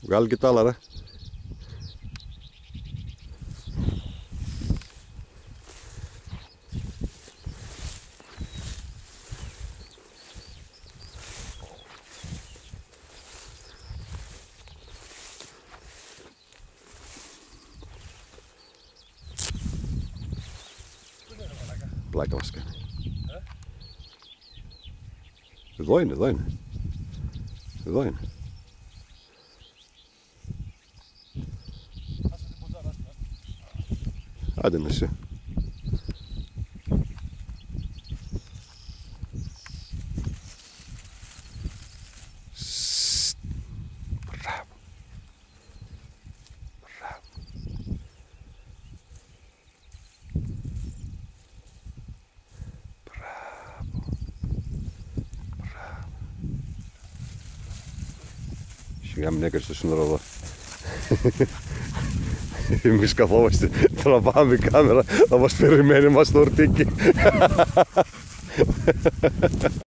Βγάλει και τα άλλα, ρε. Πλάκα μας κάνει. Εδώ είναι, εδώ είναι. Εδώ είναι. Άντε με εσύ. Μπράβο. Μπράβο. Σιγά μην έκανες το σύνορο εδώ. Εμείς καθόμαστε, τραβάμε η κάμερα, θα μας περιμένει μας το ορτίκι.